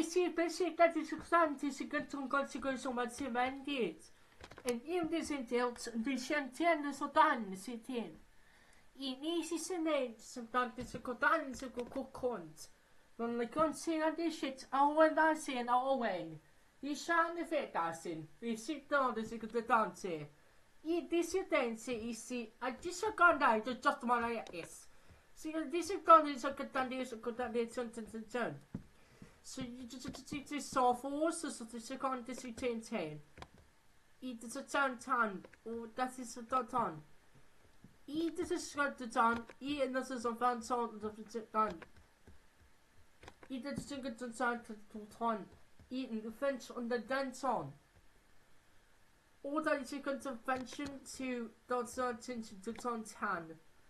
basic dat is gestaan, het is een consequentie om het cement dit. En in deze deelt, de chantier zodan zit in. In easy cement, sometimes it's a codan, it's a coconut. Dan de consider die shit, ouwe daar zijn, ouwe. Die shaan de vet daar zijn. Die zit dan, dus ik de dansen. I disidence is a disaganda, just one is. See, disadvantage is a condition. So you just saw force, so the second dissident 10. It is a tan, or that is a ton. It is a short to ton, and this is a fan sound of the ton. It is a good sound to ton, eating the fence on the dance on. Or that is a convention to the certain to ton tan.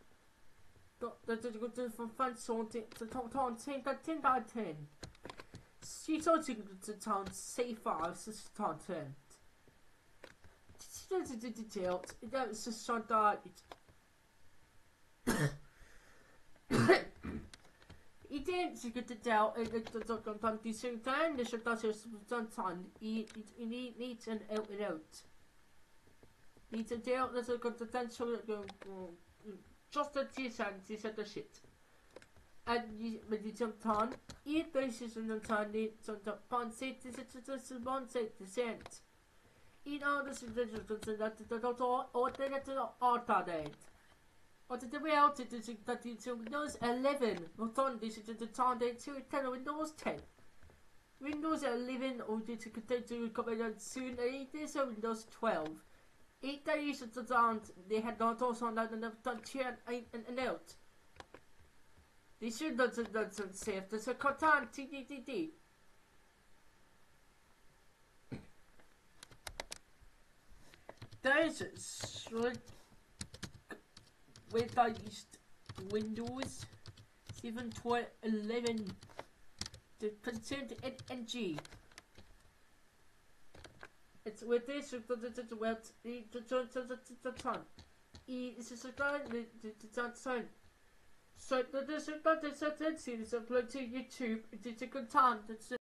The fence on the ton 10 that 10. She told you to town safer as a ton. She doesn't detail, that was just so dark. He didn't get the doubt, and the same time, the shot does done. He needs an out. Needs a deal that's a good potential, just a t-shirt, he said the shit. And when you jumped on, eat bases in the tiny, so the pond seat is a one set descent. Eat all the suggestions that the doctor or the altar date. Or the way out it is that it's Windows 11, not on this is the time date to 10 Windows 10. Windows 11 or did it continue to come out soon, 8 days of Windows 12. 8 days at the time they had not also on that and done chair and out. They should not save there's a Catan TDDD. There's should with I used Windows 7, 12, 11 the concerned NG. It's with this the ton. It's a ton. So the series upload to YouTube. It's a good time.